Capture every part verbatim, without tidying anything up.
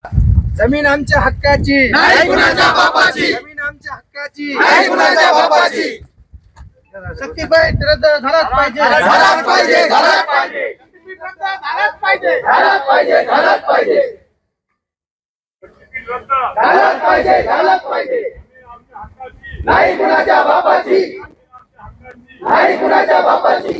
जमीन आमच्या हक्काची नाही कुणाच्या बापाची, जमीन आमच्या हक्काची नाही कुणाच्या बापाची। शक्तीपीठ रद्द झालाच पाहिजे, झालाच पाहिजे, झालाच पाहिजे, शक्तीपीठ रद्द झालाच पाहिजे, झालाच पाहिजे, झालाच पाहिजे, झालाच पाहिजे, झालाच पाहिजे। नाही कुणाच्या बापाची, नाही कुणाच्या बापाची।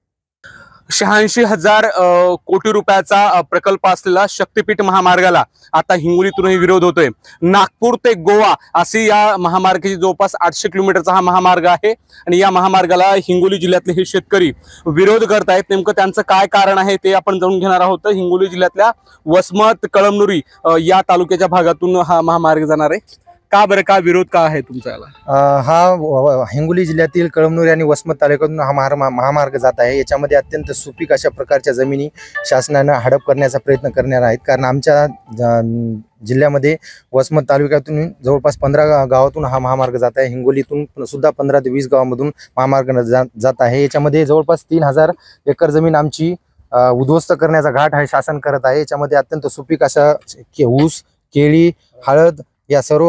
शहाऐंशी हजार कोटी रुपयाचा अ, प्रकल्प असलेला शक्तीपीठ महामार्गाला आता हिंगोलीतूनही विरोध होतोय। नागपूर ते गोवा अशी या महामार्गाची जवळपास आठशे किलोमीटरचा हा महामार्ग आहे आणि या महामार्गाला हिंगोली जिल्ह्यातले हे शेतकरी विरोध करत आहेत। नेमकं त्यांचं काय कारण आहे ते आपण जाणून घेणार आहोत। हिंगोली जिल्ह्यातल्या वसमत कळमनुरी अ, या तालुक्याच्या भागातून हा महामार्ग जाणार आहे। का बरं, का विरोध का आहे तुमचा याला? हा हिंगोली जिल्ह्यातील कळमनुरी आणि वसमत तालुक्यातून हा महार महामार्ग जात आहे। याच्यामध्ये अत्यंत सुपीक अशा प्रकारच्या जमिनी शासनानं हडप करण्याचा प्रयत्न करणार आहेत। कारण आमच्या जिल्ह्यामध्ये वसमत तालुक्यातून जवळपास पंधरा गावातून हा महामार्ग जात आहे। हिंगोलीतून सुद्धा पंधरा ते वीस गावामधून महामार्ग जात आहे। याच्यामध्ये जवळपास तीन हजार एकर जमीन आमची उद्ध्वस्त करण्याचा घाट हा शासन करत आहे। याच्यामध्ये अत्यंत सुपीक अशा ऊस, केळी, हळद या सर्व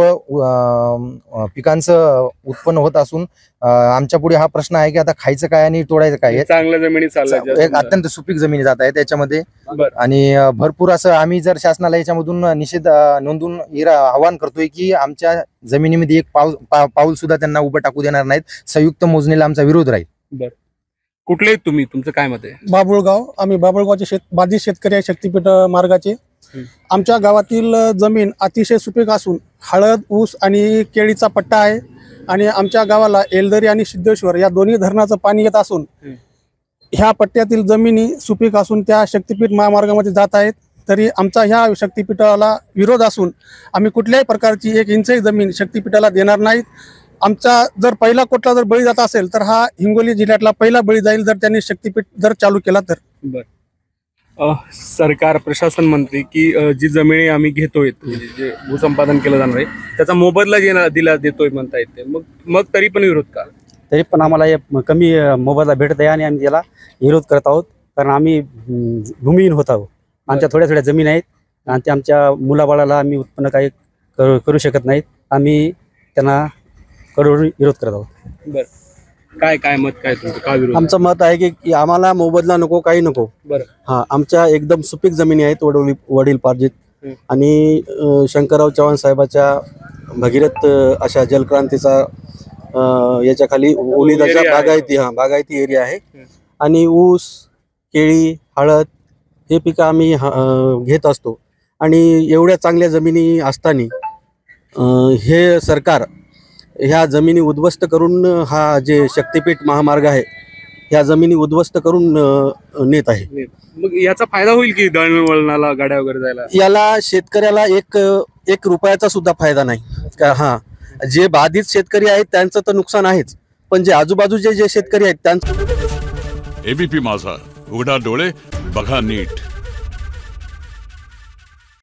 पिकांचं उत्पन्न होत असून आमच्या पुढे हा प्रश्न आहे की आता खायचं काय आणि तोडायचं काय। चांगल्या जमिनी चालल्या, एक अत्यंत सुपीक जमिनी जात आहे त्याच्यामध्ये आणि भरपूर असं आम्ही जर शासनाला याच्यामधून निषेध नोंदवून आवाहन करतोय की आमच्या जमिनीमध्ये एक पाऊल पाऊल सुद्धा त्यांना उभं टाकू देणार नाहीत। संयुक्त मोजणीला आमचा विरोध राहील। बर, कुठले तुम्ही, तुमचं काय मत आहे? बाबुळगाव, आम्ही बाबुळगावचे शेत बाधित शेतकरी आहे शक्तीपीठ मार्गाचे। आमच्या गावातील जमीन अतिशय सुपीक असून हळद, ऊस आणि केळीचा पट्टा आहे आणि आमच्या गावाला एलदरी आणि सिद्धेश्वर या दोन्ही धरणाचं पाणी येत असून ह्या पट्ट्यातील जमिनी सुपीक असून त्या शक्तीपीठ महामार्गामध्ये जात आहेत। तरी आमचा ह्या शक्तीपीठाला विरोध असून आम्ही कुठल्याही प्रकारची एक इंचही जमीन शक्तीपीठाला देणार नाहीत। आमचा जर पहिला कुठला जर बळी जात असेल तर हा हिंगोली जिल्ह्यातला पहिला बळी जाईल जर त्यांनी शक्तीपीठ जर चालू केला तर। बर, सरकार प्रशासन म्हणते की जी जमिनी आम्ही घेतोय, जे भूसंपादन केलं जाणार आहे त्याचा मोबदला दिला देतोय म्हणता येते, मग मग तरी पण विरोध का? तरी पण आम्हाला कमी मोबदला भेटत आहे आणि आम्ही त्याला विरोध करत आहोत। कारण आम्ही भूमिहीन होत आहोत, आमच्या थोड्या थोड्या जमीन आहेत आणि ते आमच्या मुलाबाळाला आम्ही उत्पन्न काही करू शकत नाहीत। आम्ही त्यांना कडून विरोध करत आहोत। बर, काय काय मत काय तुमचं, काय विरोध? आमचं मत आहे की, की आम्हाला मोबदला नको, काही नको। बरं, हा, आमच्या एकदम सुपीक जमिनी आहेत वडील वडील पार्जित आणि शंकरराव चव्हाण साहेबाच्या भगीरथ अशा जलक्रांतीचा याच्या खाली ओलिताच्या बागायती हा बागायती एरिया आहे आणि ऊस, केळी, हळद हे पिकं आम्ही घेत असतो। आणि एवढ्या चांगल्या जमिनी असताना हे सरकार ह्या जमिनी उद्ध्वस्त करून हा जे शक्तीपीठ महामार्ग आहे ह्या जमिनी उद्ध्वस्त करून नेत आहे। मग याचा फायदा होईल की दळणवळणाला, गाड्या वगैरे जायला? याला शेतकऱ्याला एक एक रुपयाचा सुद्धा फायदा नाही का? हा, जे बाधित शेतकरी आहेत त्यांचं तर नुकसान आहेच, पण जे आजूबाजूचे जे शेतकरी आहेत त्यांचं। एबीपी माझा, उघडा डोळे बघा नीट।